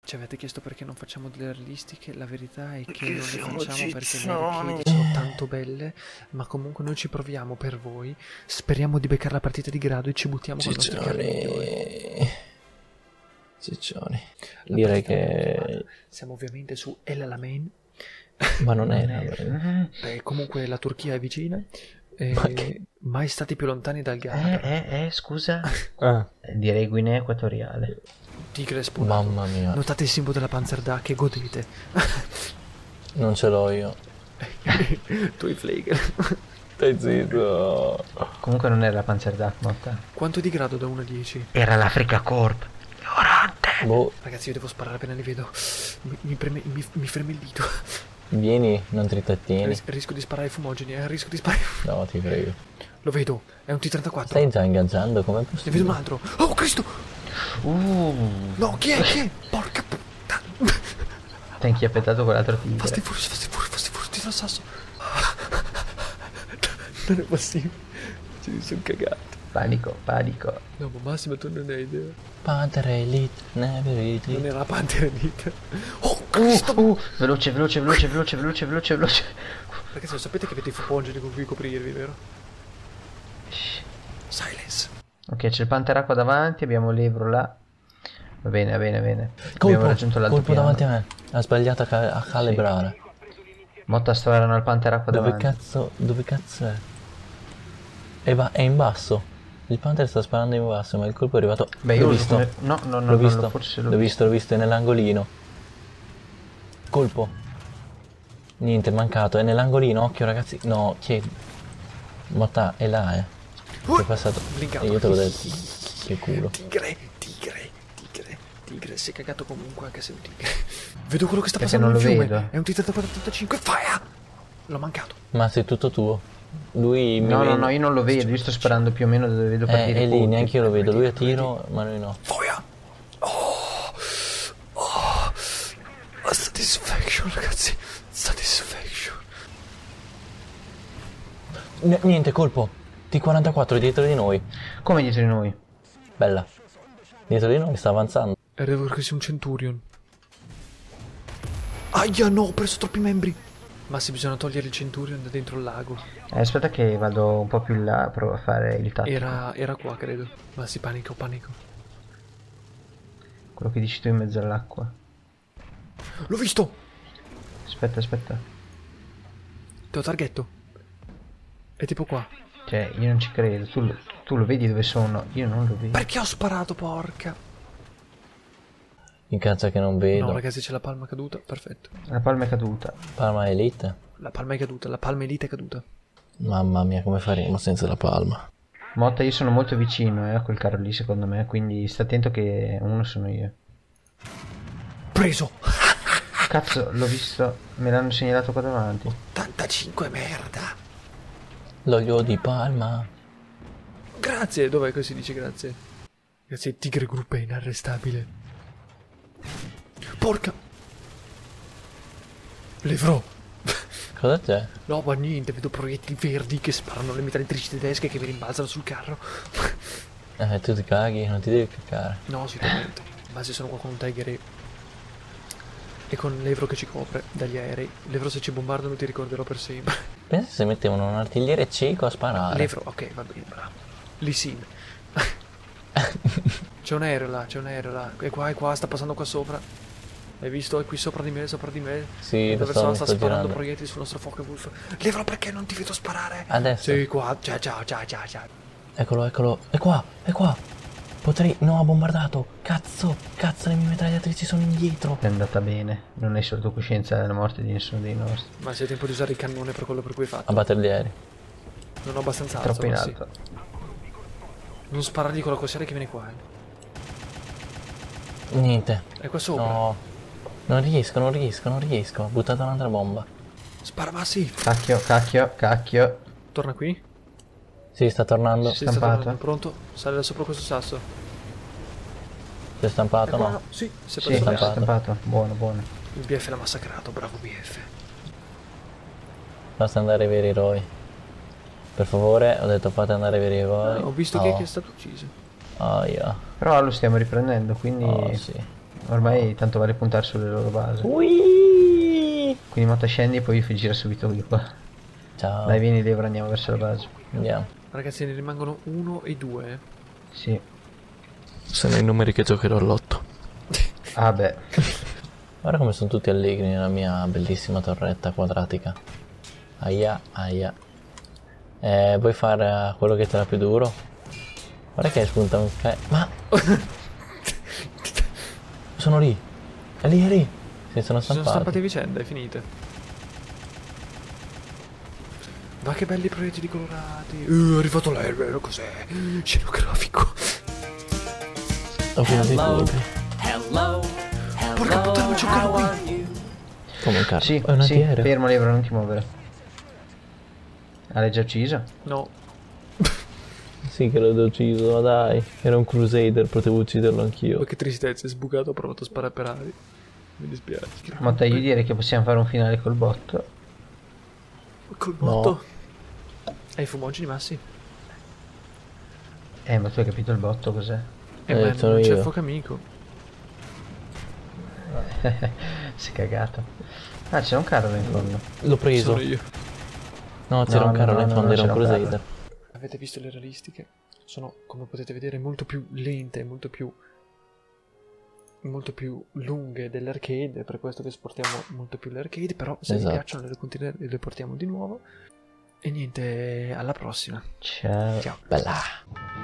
Ci avete chiesto perché non facciamo delle realistiche, la verità è che non le facciamo perché le arcade sono tanto belle, ma comunque noi ci proviamo per voi, speriamo di beccare la partita di grado e ci buttiamo con i nostri carri migliori. Ciccioni. Direi che... Siamo ovviamente su El Alamein. Ma non è... comunque la Turchia è vicina. che... Mai stati più lontani dal Ghana. Scusa? Direi Guinea Equatoriale. Tigre spuntato. Mamma mia. Notate il simbolo della Panzerda e godete. Non ce l'ho io. Tu i Flager. Stai zitto. Comunque non era la Panzerda, Motta. Quanto è di grado da 1 a 10? Era l'Africa Corp. Ignorante. Boh. Ragazzi, io devo sparare appena li vedo. Mi freme il dito. Vieni, non ti ritrattieni. Rischio di sparare ai fumogeni, rischio di sparare. No, ti prego. Lo vedo, è un T-34. Stai già ingaggiando, com'è Ne possibile? vedo un altro. Oh, Cristo! No, chi è? Chi è? Porca puttana! Ti hai inchiappettato con l'altro tigre. Fast and Furious, dietro al sasso. Non è possibile. Ci mi sono cagato. Panico. No, ma Massimo, tu non hai idea. Panther Elite, never eat Non it. era la Pantera Elite. Oh, Cristo! Veloce. Ragazzi, lo sapete che avete i fumogeni con cui coprirvi, vero? Silence. Ok, c'è il Panteracqua davanti, abbiamo l'Ebro là. Va bene. Abbiamo raggiunto l'altro Colpo piano. davanti a me. Ha sbagliato a calibrare. Motta sparano al Panteracqua Dove davanti. dove cazzo è? È in basso. Il Panther sta sparando in basso, ma il colpo è arrivato. Beh, l'ho io visto. No, forse L'ho visto, è nell'angolino. Colpo. Niente, è mancato, è nell'angolino, occhio ragazzi. No, chi è? Motta è là, È passato. Blinkato. E io te l'ho detto. Che culo. Tigre, si è cagato comunque anche se è un tigre. Vedo quello che sta Perché passando non nel lo fiume. vedo. È un T-34-85, fire! L'ho mancato. Ma sei tutto tuo. Lui mi No, vede. io non lo vedo, io sto sparando più o meno da dove vedo partire È i lì, colpi. neanche io lo vedo. Lui a tiro, ma noi no. Fire! Oh, satisfaction, ragazzi. Satisfaction. Niente, colpo. T44 dietro di noi. Come dietro di noi? Bella. Dietro di noi sta avanzando. Arrivo perché sei un Centurion. Aia, no, ho preso troppi membri. Ma se bisogna togliere il Centurion da dentro il lago. Aspetta che vado un po' più in là, provo a fare il tattico. Era qua, credo. Ma si panico. Quello che dici tu in mezzo all'acqua. L'ho visto! Aspetta. Te lo targhetto. È tipo qua. Cioè, io non ci credo. Tu lo vedi dove sono? Io non lo vedo. Perché ho sparato, porca? Incazza che non vedo. No, ragazzi, c'è la palma caduta. Perfetto. La palma è caduta. Palma Elite. La palma è caduta. La palma elite è caduta. Mamma mia, come faremo senza la palma? Motta, io sono molto vicino a quel carro lì secondo me, quindi sta attento che uno sono io. Preso! Cazzo, l'ho visto, me l'hanno segnalato qua davanti. 85, merda! L'olio di palma. Grazie! Dov'è che si dice grazie? Grazie, il tigre gruppo è inarrestabile. Porca! Levrò! Cosa c'è? No, ma niente, vedo proiettili verdi che sparano le mitragliatrici tedesche che mi rimbalzano sul carro. Tu ti caghi, non ti devi cagare. No, sicuramente. Ma se sono qua con un Tiger e con l'Evro che ci copre dagli aerei. L'Evro se ci bombardano ti ricorderò per sempre. Pensa se mettevano un artigliere cieco a sparare. L'Evro, ok, va bene, bravo. Lisin. C'è un aereo là. È qua, sta passando qua sopra. Hai visto? È qui sopra di me. Sì, dove sto sta sparando girando. proiettili sul nostro Focke-Wulf. L'Evro, perché non ti vedo sparare? Adesso. Sì, qua. Ciao. Eccolo. È qua. Potrei... No, ha bombardato. Cazzo, le mie mitragliatrici sono indietro. È andata bene, non hai sotto coscienza della morte di nessuno dei nostri. Ma sei tempo di usare il cannone per quello per cui hai fatto. Abbattere gli aerei. Non ho abbastanza Troppo in ma sì. alto. Non sparargli con la cossiera che viene qua, Niente. È qua sopra. No. Non riesco. Ho buttato un'altra bomba. Spara, ma sì. Cacchio. Torna qui. Sì, sta tornando. Sì, sta Stampato. tornando. Pronto? Sale da sopra questo sasso. Si è stampato, È qua, no? Sì, si è Sì, preso stampato. stampato. Buono. Il BF l'ha massacrato, bravo BF. Basta andare ai veri eroi. Per favore, ho detto fate andare ai veri eroi. Ho visto che è stato ucciso. Oh, yeah. Però lo stiamo riprendendo, quindi... Oh, sì. Ormai tanto vale puntare sulle loro basi. Ui! Quindi Motta scendi e poi gira subito di qua. Ciao. Dai, vieni Lebro, andiamo verso la base. Andiamo. Ragazzi, ne rimangono 1 e 2. Sì. Sono i numeri che giocherò all'otto. Ah beh. Guarda come sono tutti allegri nella mia bellissima torretta quadratica. Aia, aia. Vuoi fare quello che te l'ha più duro? Guarda che spunta un Ma... Sono lì. È lì, è lì. Si sono Sono stampati. stampate a vicenda, è finite. Ma che belli proiettili colorati. È arrivato l'error, cos'è? Scenografico. Ho finito i colpi. Porca puttana, ma c'è un carro qui. Come un carro? Sì, È un sì, antiaereo. fermo Lebro, non ti muovere. Ah, l'hai già ucciso? No. Sì che l'ho ucciso, ma dai. Era un crusader, potevo ucciderlo anch'io. Ma che tristezza, è sbucato, ho provato a sparare per aria. Mi dispiace. Motta, io direi che possiamo fare un finale col botto. Col botto. Hai i fumogeni, Massi? Ma tu hai capito il botto cos'è? Ma sono non c'è io. fuoco amico. Sei cagato. Ah, c'è un carro là in fondo. L'ho preso. Sono io. No, c'era No, un carro no, là in no, fondo, no, era un c'era un crusader. Avete visto le realistiche? Sono, come potete vedere, molto più lente, molto più lunghe dell'arcade, è per questo che esportiamo molto più le arcade, però se Esatto. vi piacciono le portiamo di nuovo. E niente, alla prossima. Ciao. Ciao. Bella.